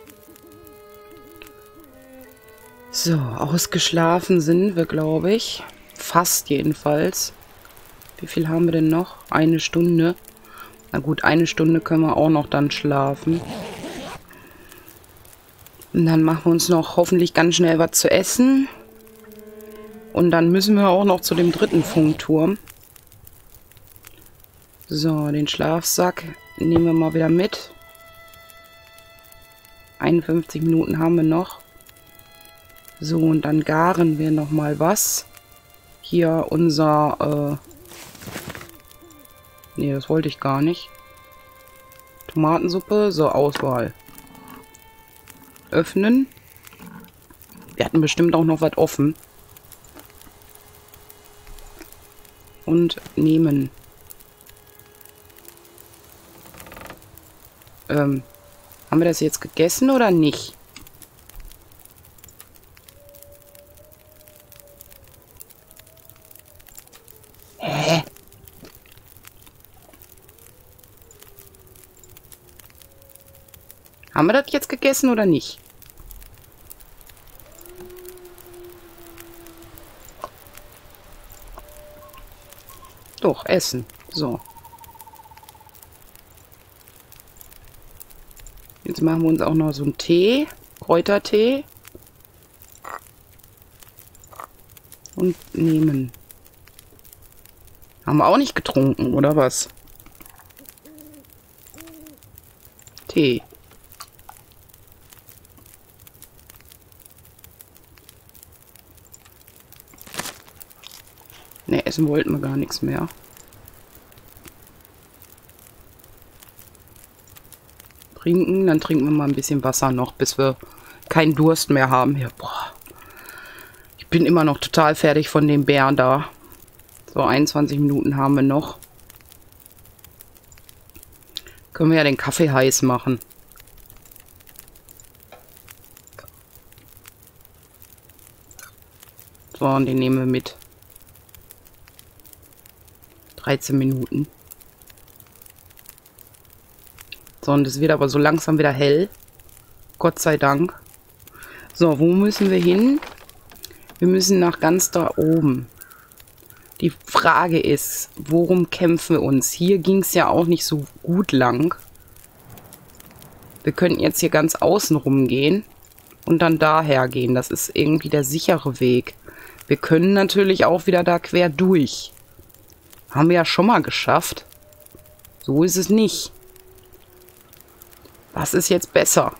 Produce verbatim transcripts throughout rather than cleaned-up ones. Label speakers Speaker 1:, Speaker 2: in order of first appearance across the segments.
Speaker 1: So, ausgeschlafen sind wir, glaube ich. Fast jedenfalls. Wie viel haben wir denn noch? Eine Stunde. Na gut, eine Stunde können wir auch noch dann schlafen. Und dann machen wir uns noch hoffentlich ganz schnell was zu essen. Und dann müssen wir auch noch zu dem dritten Funkturm. So, den Schlafsack nehmen wir mal wieder mit. einundfünfzig Minuten haben wir noch. So, und dann garen wir noch mal was. Hier unser... Äh nee, das wollte ich gar nicht. Tomatensuppe. So, Auswahl. Öffnen. Wir hatten bestimmt auch noch was offen. Und nehmen. Ähm, haben wir das jetzt gegessen oder nicht? Hä? Haben wir das jetzt gegessen oder nicht? Doch, essen. So. Jetzt machen wir uns auch noch so einen Tee. Kräutertee. Und nehmen. Haben wir auch nicht getrunken, oder was? Tee. Ne, essen wollten wir gar nichts mehr. Trinken, dann trinken wir mal ein bisschen Wasser noch, bis wir keinen Durst mehr haben. Ja, boah. Ich bin immer noch total fertig von dem Bär da. So, einundzwanzig Minuten haben wir noch. Können wir ja den Kaffee heiß machen. So, und den nehmen wir mit. dreizehn Minuten. So, und es wird aber so langsam wieder hell. Gott sei Dank. So, wo müssen wir hin? Wir müssen nach ganz da oben. Die Frage ist, worum kämpfen wir uns? Hier ging es ja auch nicht so gut lang. Wir könnten jetzt hier ganz außen rum gehen und dann daher gehen. Das ist irgendwie der sichere Weg. Wir können natürlich auch wieder da quer durch. Haben wir ja schon mal geschafft. So ist es nicht. Was ist jetzt besser?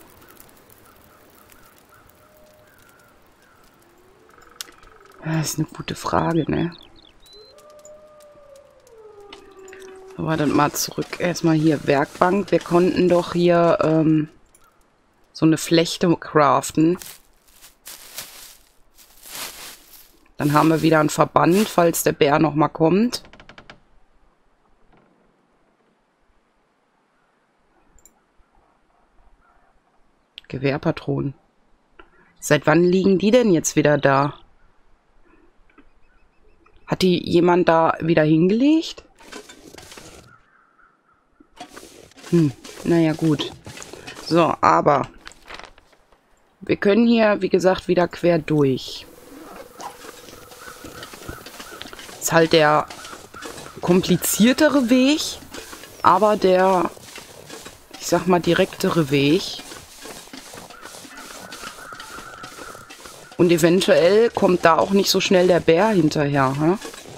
Speaker 1: Das ist eine gute Frage, ne? Aber dann mal zurück. Erstmal hier Werkbank. Wir konnten doch hier ähm, so eine Flechte craften. Dann haben wir wieder einen Verband, falls der Bär nochmal kommt. Gewehrpatronen. Seit wann liegen die denn jetzt wieder da? Hat die jemand da wieder hingelegt? Hm, naja, gut. So, aber wir können hier, wie gesagt, wieder quer durch. Ist halt der kompliziertere Weg, aber der, ich sag mal, direktere Weg. Und eventuell kommt da auch nicht so schnell der Bär hinterher, hm?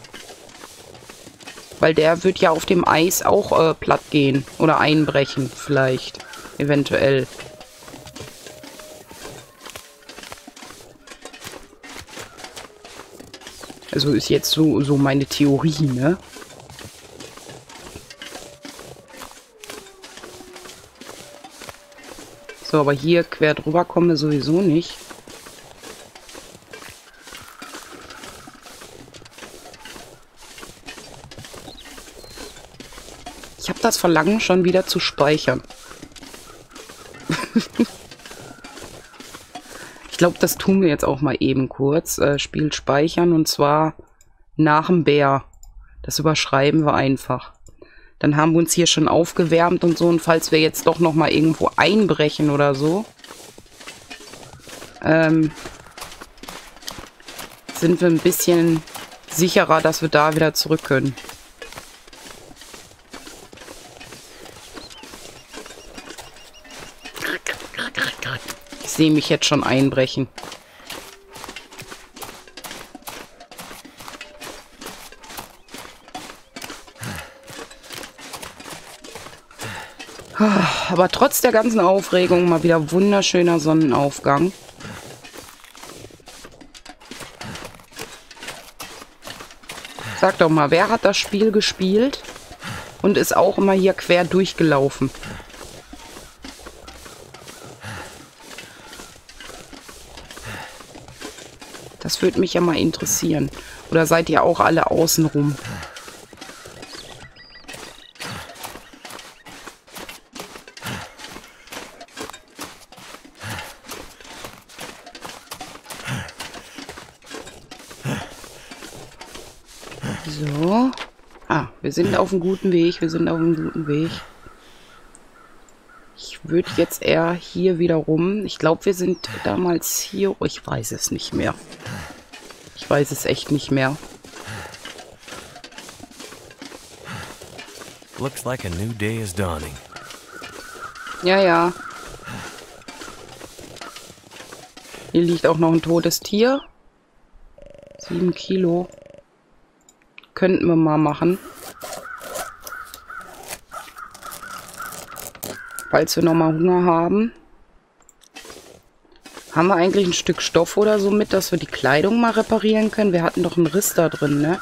Speaker 1: Weil der wird ja auf dem Eis auch äh, platt gehen. Oder einbrechen, vielleicht. Eventuell. Also ist jetzt so, so meine Theorie, ne? So, aber hier quer drüber kommen wir sowieso nicht. Ich habe das Verlangen, schon wieder zu speichern. Ich glaube, das tun wir jetzt auch mal eben kurz. Äh, Spiel speichern und zwar nach dem Bär. Das überschreiben wir einfach. Dann haben wir uns hier schon aufgewärmt und so. Und falls wir jetzt doch noch mal irgendwo einbrechen oder so, ähm, sind wir ein bisschen sicherer, dass wir da wieder zurück können. Ich sehe mich jetzt schon einbrechen. Aber trotz der ganzen Aufregung mal wieder wunderschöner Sonnenaufgang. Sag doch mal, wer hat das Spiel gespielt und ist auch immer hier quer durchgelaufen? Das würde mich ja mal interessieren. Oder seid ihr auch alle außen rum? So. Ah, wir sind auf einem guten Weg. Wir sind auf einem guten Weg. Ich würde jetzt eher hier wieder rum. Ich glaube, wir sind damals hier. Oh, ich weiß es nicht mehr. Ich weiß es echt nicht mehr.
Speaker 2: Looks like a new day is dawning.
Speaker 1: Ja, ja. Hier liegt auch noch ein totes Tier. Sieben Kilo. Könnten wir mal machen. Falls wir noch mal Hunger haben. Haben wir eigentlich ein Stück Stoff oder so mit, dass wir die Kleidung mal reparieren können? Wir hatten doch einen Riss da drin, ne?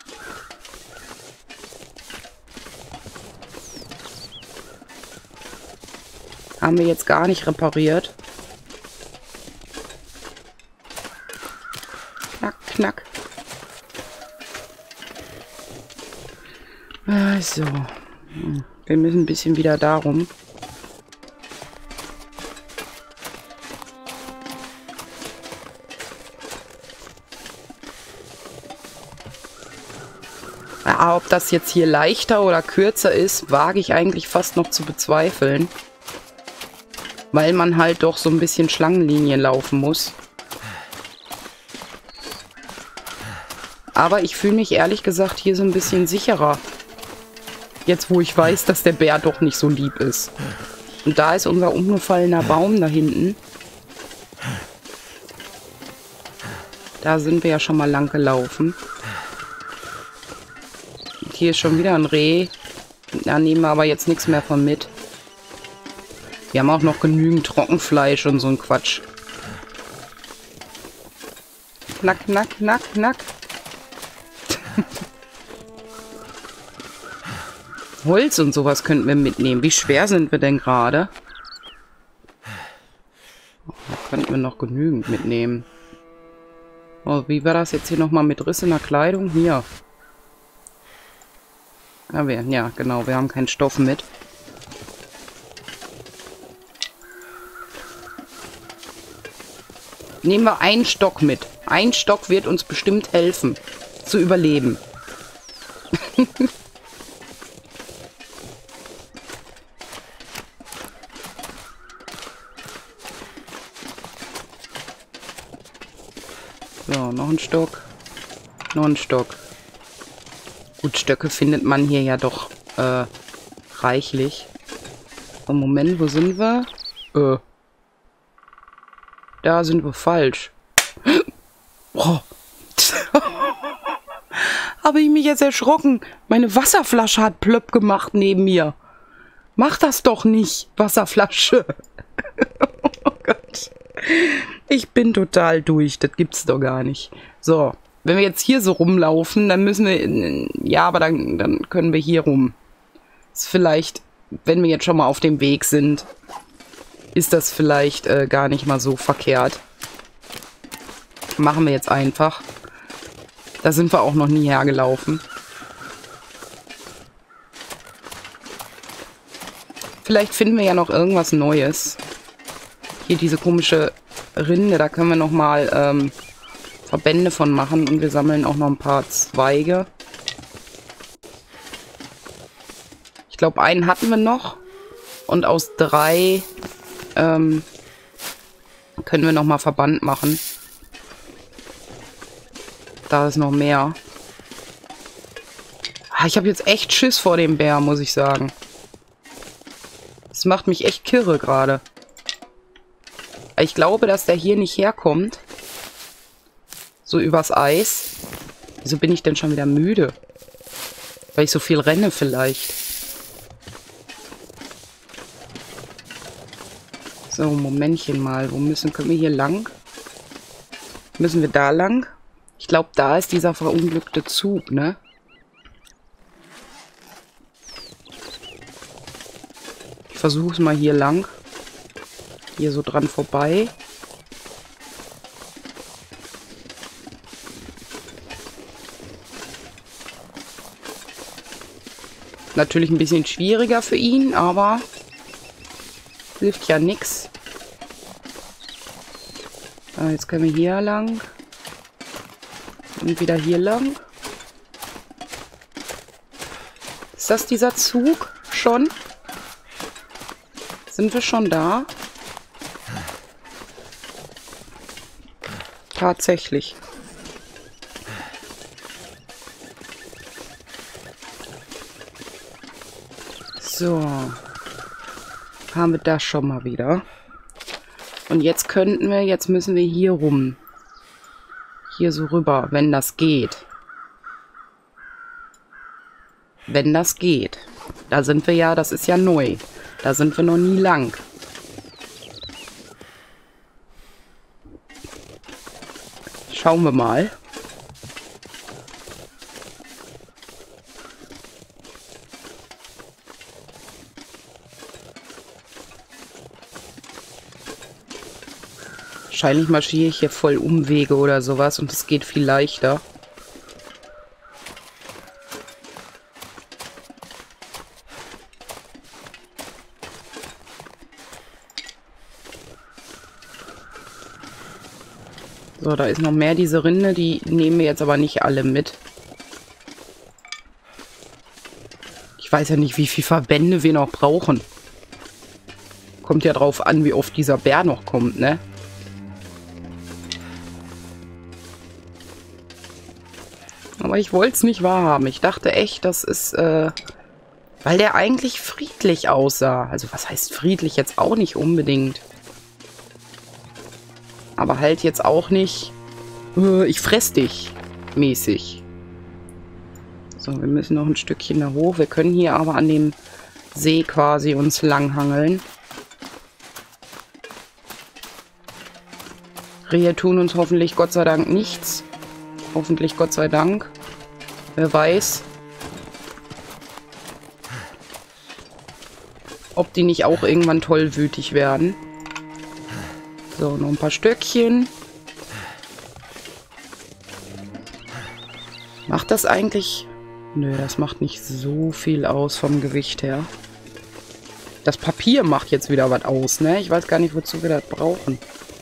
Speaker 1: Haben wir jetzt gar nicht repariert. Knack, knack. Also. Wir müssen ein bisschen wieder darum. Ja, ob das jetzt hier leichter oder kürzer ist, wage ich eigentlich fast noch zu bezweifeln. Weil man halt doch so ein bisschen Schlangenlinien laufen muss. Aber ich fühle mich ehrlich gesagt hier so ein bisschen sicherer. Jetzt, wo ich weiß, dass der Bär doch nicht so lieb ist. Und da ist unser umgefallener Baum da hinten. Da sind wir ja schon mal lang gelaufen. Und hier ist schon wieder ein Reh. Da nehmen wir aber jetzt nichts mehr von mit. Wir haben auch noch genügend Trockenfleisch und so ein Quatsch. Knack, knack, knack, knack. Holz und sowas könnten wir mitnehmen. Wie schwer sind wir denn gerade? Oh, da könnten wir noch genügend mitnehmen. Oh, wie war das jetzt hier nochmal mit Riss in der Kleidung? Hier. Ja, wir, ja, genau. Wir haben keinen Stoff mit. Nehmen wir einen Stock mit. Ein Stock wird uns bestimmt helfen, zu überleben. So, noch ein Stock. Noch ein Stock. Gut, Stöcke findet man hier ja doch äh, reichlich. Und Moment, wo sind wir? Äh. Da sind wir falsch. Oh. Habe ich mich jetzt erschrocken. Meine Wasserflasche hat plöpp gemacht neben mir. Mach das doch nicht, Wasserflasche. Oh Gott. Ich bin total durch. Das gibt's doch gar nicht. So, wenn wir jetzt hier so rumlaufen, dann müssen wir... In, ja, aber dann, dann können wir hier rum. Ist vielleicht, wenn wir jetzt schon mal auf dem Weg sind, ist das vielleicht äh, gar nicht mal so verkehrt. Machen wir jetzt einfach. Da sind wir auch noch nie hergelaufen. Vielleicht finden wir ja noch irgendwas Neues. Hier diese komische Rinde, da können wir noch mal ähm, Verbände von machen. Und wir sammeln auch noch ein paar Zweige. Ich glaube, einen hatten wir noch. Und aus drei ähm, Können wir nochmal Verband machen. Da ist noch mehr. Ah, ich habe jetzt echt Schiss vor dem Bär, muss ich sagen. Das macht mich echt kirre gerade. Ich glaube, dass der hier nicht herkommt. So übers Eis. Wieso bin ich denn schon wieder müde? Weil ich so viel renne vielleicht. So, Momentchen mal. Wo müssen, können wir hier lang? Müssen wir da lang? Ich glaube, da ist dieser verunglückte Zug, ne? Ich versuche es mal hier lang. Hier so dran vorbei. Natürlich ein bisschen schwieriger für ihn, aber hilft ja nichts. Ah, jetzt können wir hier lang. Und wieder hier lang. Ist das dieser Zug schon? Sind wir schon da? Tatsächlich. So. Haben wir das schon mal wieder. Und jetzt könnten wir, jetzt müssen wir hier rum. Hier so rüber, wenn das geht. Wenn das geht. Da sind wir ja, das ist ja neu. Da sind wir noch nie lang. Schauen wir mal. Wahrscheinlich marschiere ich hier voll Umwege oder sowas und es geht viel leichter. So, da ist noch mehr diese Rinde, die nehmen wir jetzt aber nicht alle mit. Ich weiß ja nicht, wie viele Verbände wir noch brauchen. Kommt ja drauf an, wie oft dieser Bär noch kommt, ne? Aber ich wollte es nicht wahrhaben. Ich dachte echt, das ist, äh, weil der eigentlich friedlich aussah. Also was heißt friedlich? Jetzt auch nicht unbedingt. Aber halt jetzt auch nicht, äh, ich fress dich mäßig. So, wir müssen noch ein Stückchen da hoch. Wir können hier aber an dem See quasi uns langhangeln. Rehe tun uns hoffentlich Gott sei Dank nichts. Hoffentlich Gott sei Dank. Wer weiß, ob die nicht auch irgendwann tollwütig werden. So, noch ein paar Stöckchen. Macht das eigentlich... Nö, das macht nicht so viel aus vom Gewicht her. Das Papier macht jetzt wieder was aus, ne? Ich weiß gar nicht, wozu wir das brauchen.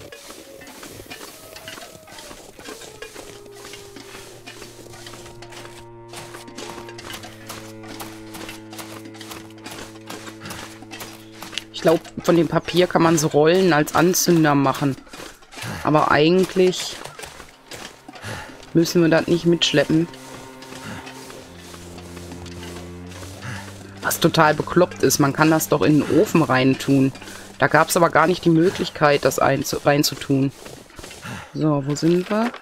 Speaker 1: Ich glaube, von dem Papier kann man so Rollen als Anzünder machen. Aber eigentlich müssen wir das nicht mitschleppen. Was total bekloppt ist. Man kann das doch in den Ofen reintun. Da gab es aber gar nicht die Möglichkeit, das reinzutun. So, wo sind wir?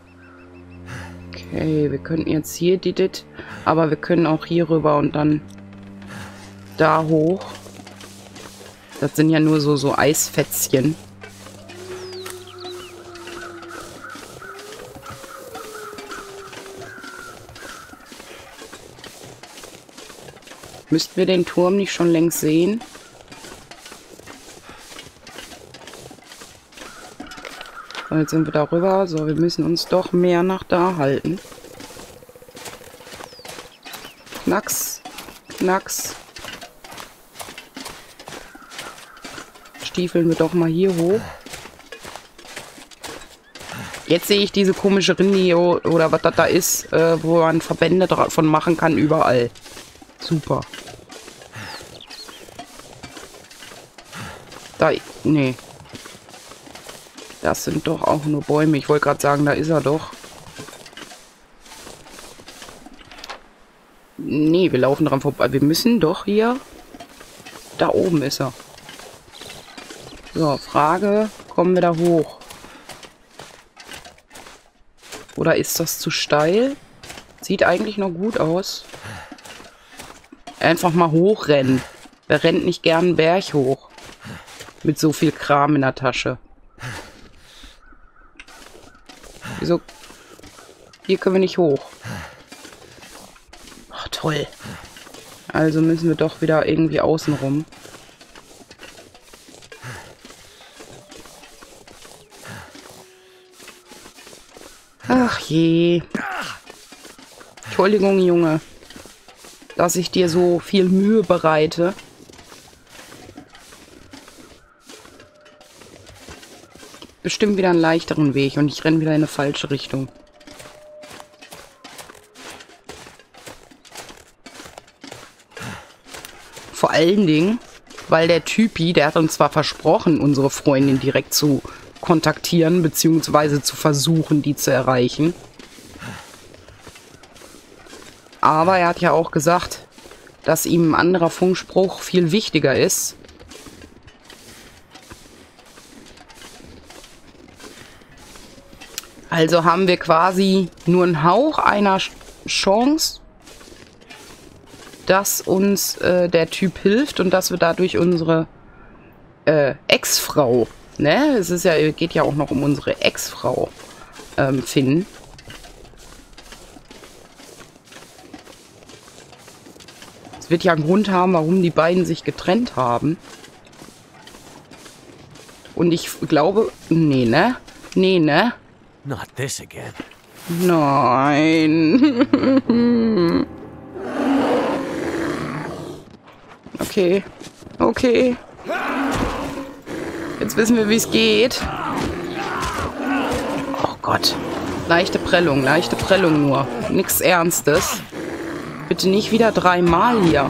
Speaker 1: Okay, wir könnten jetzt hier die dit, aber wir können auch hier rüber und dann da hoch. Das sind ja nur so, so Eisfätzchen. Müssten wir den Turm nicht schon längst sehen? So, jetzt sind wir da rüber. So, wir müssen uns doch mehr nach da halten. Knacks. Knacks. Stiefeln wir doch mal hier hoch. Jetzt sehe ich diese komische Rinde oder was das da ist, äh, wo man Verbände davon machen kann, überall. Super. Da, nee. Das sind doch auch nur Bäume. Ich wollte gerade sagen, da ist er doch. Nee, wir laufen dran vorbei. Wir müssen doch hier... Da oben ist er. So, Frage. Kommen wir da hoch? Oder ist das zu steil? Sieht eigentlich noch gut aus. Einfach mal hochrennen. Wer rennt nicht gern einen Berg hoch? Mit so viel Kram in der Tasche. Wieso? Hier können wir nicht hoch. Ach, toll. Also müssen wir doch wieder irgendwie außen rum. Ach je. Entschuldigung, Junge, dass ich dir so viel Mühe bereite. Bestimmt wieder einen leichteren Weg und ich renne wieder in eine falsche Richtung. Vor allen Dingen, weil der Typi, der hat uns zwar versprochen, unsere Freundin direkt zu kontaktieren, beziehungsweise zu versuchen, die zu erreichen. Aber er hat ja auch gesagt, dass ihm ein anderer Funkspruch viel wichtiger ist. Also haben wir quasi nur einen Hauch einer Chance, dass uns äh, der Typ hilft und dass wir dadurch unsere äh, Ex-Frau, ne, es ist ja, geht ja auch noch um unsere Ex-Frau ähm, finden. Es wird ja einen Grund haben, warum die beiden sich getrennt haben. Und ich glaube, nee, ne? Nee, ne?
Speaker 2: Not this again.
Speaker 1: Nein. Okay. Okay. Jetzt wissen wir, wie es geht. Oh Gott. Leichte Prellung, leichte Prellung nur. Nichts Ernstes. Bitte nicht wieder dreimal hier.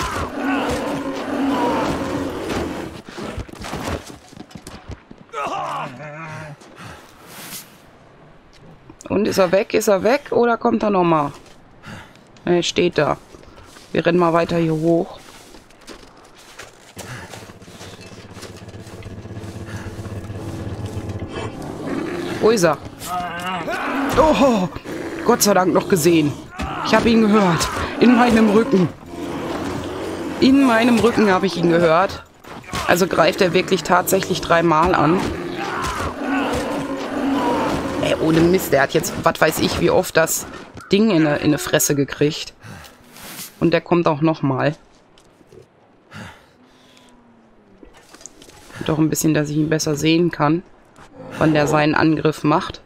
Speaker 1: Und ist er weg? Ist er weg? Oder kommt er nochmal? Er steht da. Wir rennen mal weiter hier hoch. Wo ist er? Oh, Gott sei Dank noch gesehen. Ich habe ihn gehört. In meinem Rücken. In meinem Rücken habe ich ihn gehört. Also greift er wirklich tatsächlich dreimal an. Ey, ohne Mist. Der hat jetzt, was weiß ich, wie oft das Ding in eine, in eine Fresse gekriegt. Und der kommt auch nochmal. Doch ein bisschen, dass ich ihn besser sehen kann, wann der seinen Angriff macht.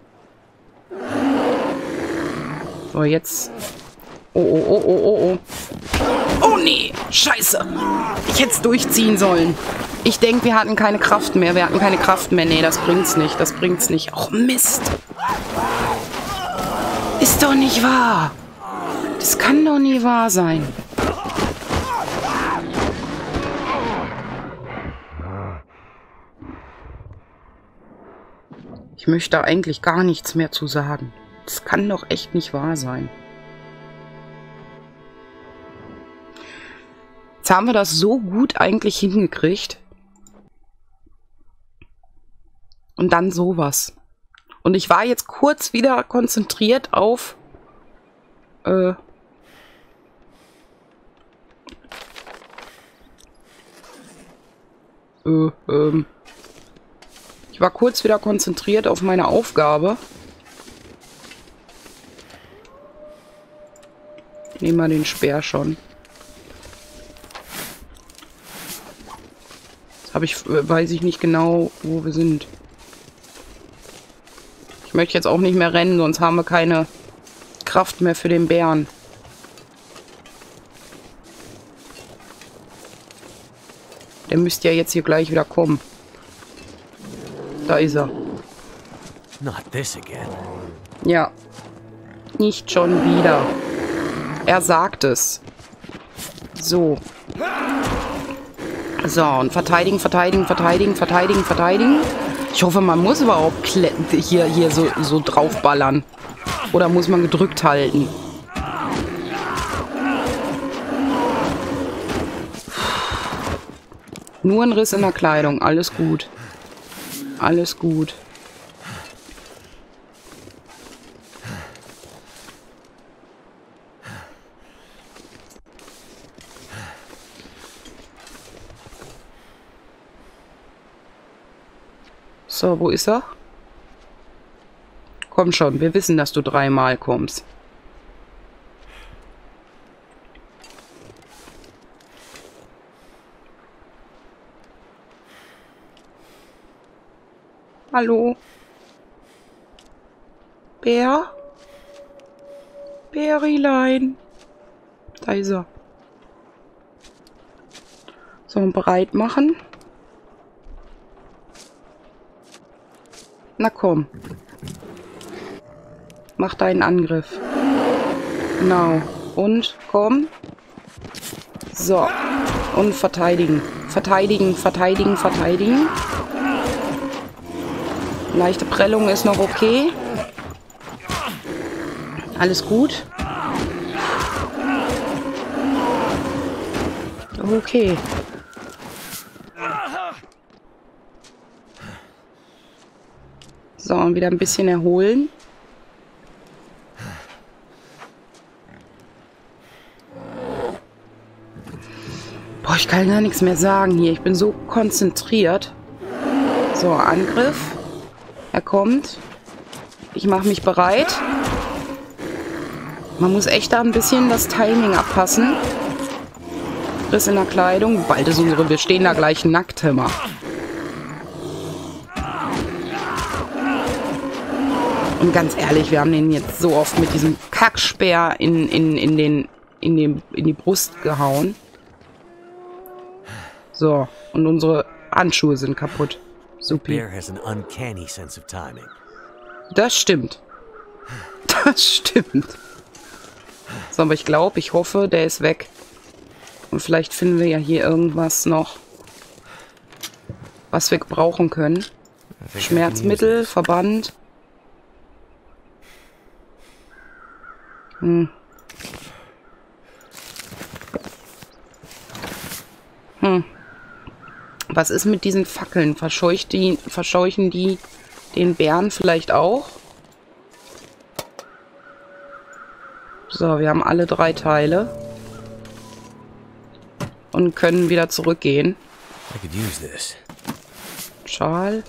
Speaker 1: So, jetzt... Oh, oh, oh, oh, oh, oh. Oh, nee. Scheiße. Ich hätte es durchziehen sollen. Ich denke, wir hatten keine Kraft mehr. Wir hatten keine Kraft mehr. Nee, das bringt's nicht. Das bringt's nicht. Oh, Mist. Ist doch nicht wahr. Das kann doch nie wahr sein. Ich möchte da eigentlich gar nichts mehr zu sagen. Das kann doch echt nicht wahr sein. Jetzt haben wir das so gut eigentlich hingekriegt. Und dann sowas. Und ich war jetzt kurz wieder konzentriert auf... Äh... Äh, ähm... Ich war kurz wieder konzentriert auf meine Aufgabe. Nehmen wir den Speer schon. Jetzt habe ich, weiß ich nicht genau, wo wir sind. Ich möchte jetzt auch nicht mehr rennen, sonst haben wir keine Kraft mehr für den Bären. Der müsste ja jetzt hier gleich wieder kommen. Da ist er.
Speaker 2: Not this again.
Speaker 1: Ja. Nicht schon wieder. Er sagt es. So. So, und verteidigen, verteidigen, verteidigen, verteidigen, verteidigen. Ich hoffe, man muss überhaupt hier, hier so, so draufballern. Oder muss man gedrückt halten? Nur ein Riss in der Kleidung. Alles gut. Alles gut. So, wo ist er? Komm schon, wir wissen, dass du dreimal kommst. Hallo? Bär? Bärilein? Da ist er. So, bereit machen. Na komm. Mach deinen Angriff. Genau. Und komm. So. Und verteidigen. Verteidigen, verteidigen, verteidigen. Leichte Prellung ist noch okay. Alles gut. Okay. So, und wieder ein bisschen erholen. Boah, ich kann gar nichts mehr sagen hier. Ich bin so konzentriert. So, Angriff. Er kommt. Ich mache mich bereit. Man muss echt da ein bisschen das Timing abpassen. Riss in der Kleidung. Bald ist unsere... Wir stehen da gleich nackt, immer. Und ganz ehrlich, wir haben den jetzt so oft mit diesem Kackspeer in, in, in, den, in, den, in die Brust gehauen. So, und unsere Handschuhe sind kaputt. Supi. Das stimmt. Das stimmt. So, aber ich glaube, ich hoffe, der ist weg. Und vielleicht finden wir ja hier irgendwas noch, was wir brauchen können. Schmerzmittel, Verband. Hm. Hm. Was ist mit diesen Fackeln? Verscheucht die, verscheuchen die den Bären vielleicht auch? So, wir haben alle drei Teile. Und können wieder zurückgehen. Schal.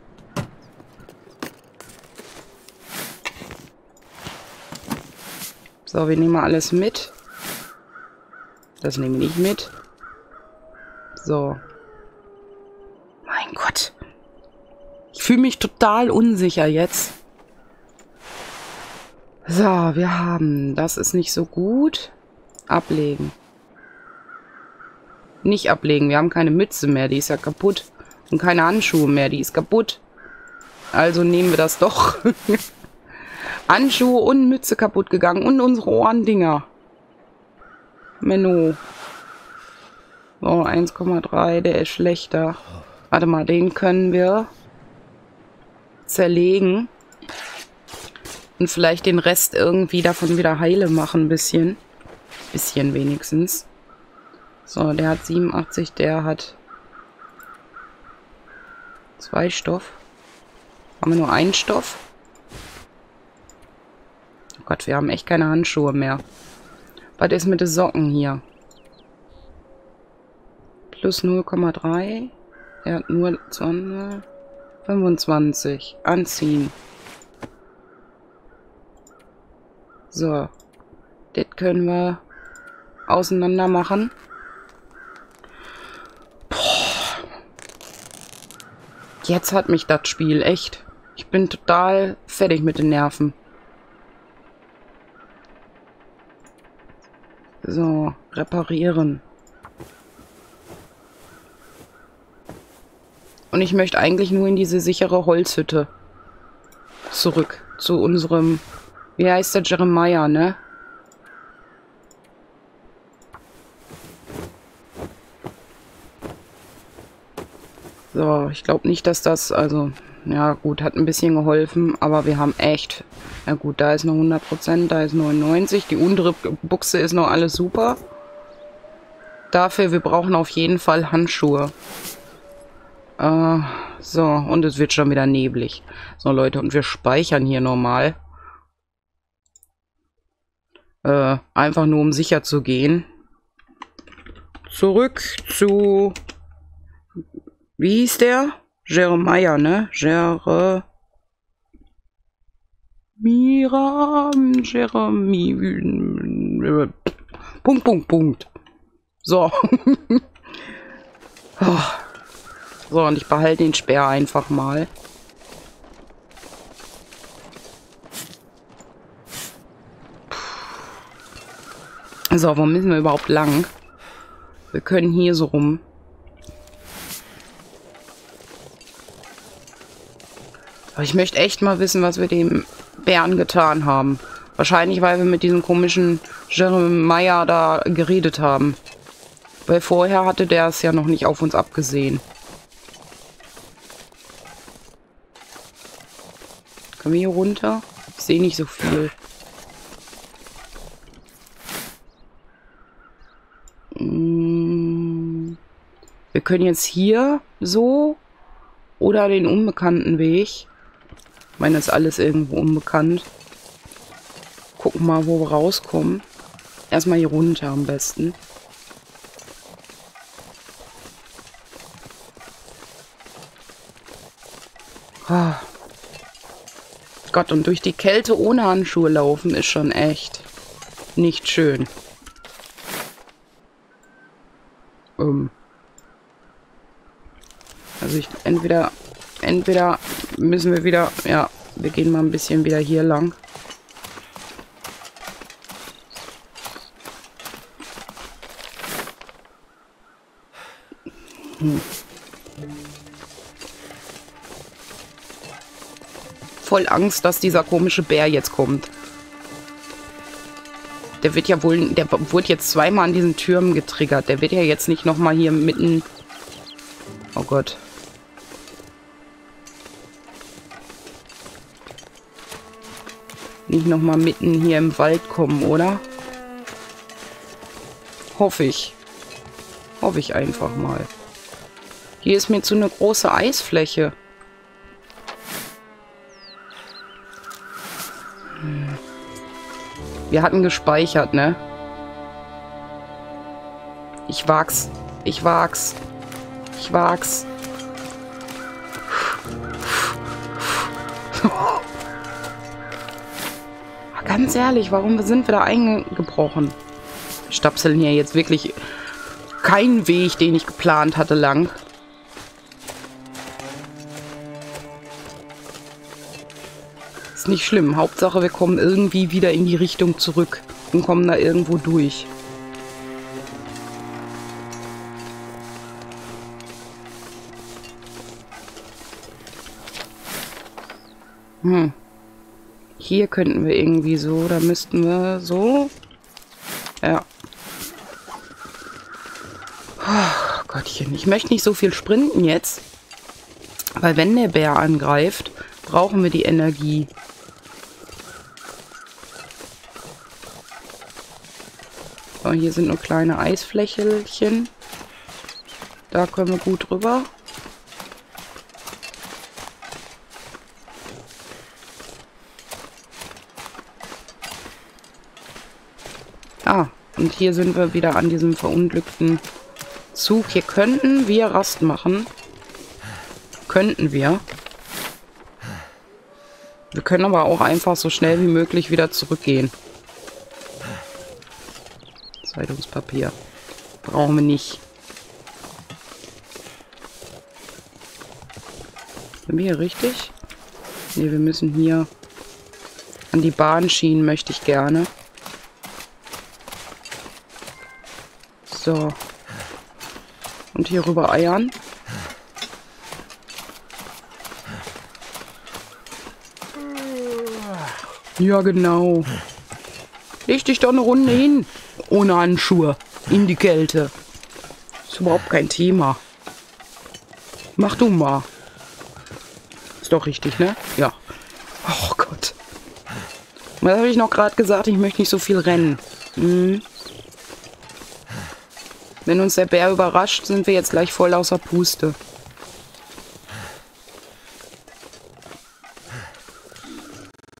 Speaker 1: So, wir nehmen mal alles mit. Das nehme ich mit. So. Mein Gott. Ich fühle mich total unsicher jetzt. So, wir haben... Das ist nicht so gut. Ablegen. Nicht ablegen. Wir haben keine Mütze mehr. Die ist ja kaputt. Und keine Handschuhe mehr. Die ist kaputt. Also nehmen wir das doch. Handschuhe und Mütze kaputt gegangen. Und unsere Ohrendinger. Menno. So, eins Komma drei. Der ist schlechter. Warte mal, den können wir zerlegen. Und vielleicht den Rest irgendwie davon wieder heile machen. Ein bisschen. Bisschen wenigstens. So, der hat siebenundachtzig. Der hat zwei Stoff. Haben wir nur einen Stoff? Oh Gott, wir haben echt keine Handschuhe mehr. Was ist mit den Socken hier? Plus null Komma drei. Er hat nur zwanzig, fünfundzwanzig. Anziehen. So. Das können wir auseinander machen. Boah. Jetzt hat mich das Spiel echt. Ich bin total fertig mit den Nerven. So, reparieren. Und ich möchte eigentlich nur in diese sichere Holzhütte zurück. Zu unserem... Wie heißt der? Jeremiah, ne? So, ich glaube nicht, dass das... Also, Ja gut, hat ein bisschen geholfen, aber wir haben echt... Ja gut, da ist noch hundert Prozent, da ist neunundneunzig. Die untere Buchse ist noch alles super. Dafür, wir brauchen auf jeden Fall Handschuhe. Äh, so, und es wird schon wieder neblig. So Leute, und wir speichern hier normal. Äh, einfach nur um sicher zu gehen. Zurück zu... Wie hieß der? Jeremiah, ne? Jere... Mira... Jeremy... Punkt, Punkt, Punkt. So. Oh. So, und ich behalte den Speer einfach mal. So, wo müssen wir überhaupt lang? Wir können hier so rum. Aber ich möchte echt mal wissen, was wir dem Bären getan haben. Wahrscheinlich, weil wir mit diesem komischen Jeremiah da geredet haben. Weil vorher hatte der es ja noch nicht auf uns abgesehen. Können wir hier runter? Ich sehe nicht so viel. Wir können jetzt hier so oder den unbekannten Weg. Ich meine, das ist alles irgendwo unbekannt. Gucken mal, wo wir rauskommen. Erstmal hier runter am besten. Oh. Gott, und durch die Kälte ohne Handschuhe laufen ist schon echt nicht schön. Um. Also ich entweder entweder müssen wir wieder, ja, wir gehen mal ein bisschen wieder hier lang. Hm. Voll Angst, dass dieser komische Bär jetzt kommt. Der wird ja wohl, der wurde jetzt zweimal an diesen Türmen getriggert. Der wird ja jetzt nicht nochmal hier mitten... Oh Gott. Nicht nochmal mitten hier im Wald kommen, oder? Hoffe ich. Hoffe ich einfach mal. Hier ist mir zu eine große Eisfläche. Hm. Wir hatten gespeichert, ne? Ich wag's. Ich wag's. Ich wag's. Ganz ehrlich, warum sind wir da eingebrochen? Wir stapseln hier jetzt wirklich keinen Weg, den ich geplant hatte, lang. Ist nicht schlimm. Hauptsache, wir kommen irgendwie wieder in die Richtung zurück und kommen da irgendwo durch. Hm. Hier könnten wir irgendwie so, da müssten wir so. Ja. Oh Gottchen, ich möchte nicht so viel sprinten jetzt. Weil wenn der Bär angreift, brauchen wir die Energie. So, hier sind nur kleine Eisflächelchen. Da können wir gut rüber. Ah, und hier sind wir wieder an diesem verunglückten Zug. Hier könnten wir Rast machen. Könnten wir. Wir können aber auch einfach so schnell wie möglich wieder zurückgehen. Zeitungspapier. Brauchen wir nicht. Sind wir hier richtig? Ne, wir müssen hier an die Bahnschienen, möchte ich gerne. So. Und hier rüber eiern. Ja, genau. Leg dich doch eine Runde hin. Ohne Handschuhe. In die Kälte. Ist überhaupt kein Thema. Mach du mal. Ist doch richtig, ne? Ja. Oh Gott. Was habe ich noch gerade gesagt? Ich möchte nicht so viel rennen. Mhm. Wenn uns der Bär überrascht, sind wir jetzt gleich voll außer Puste.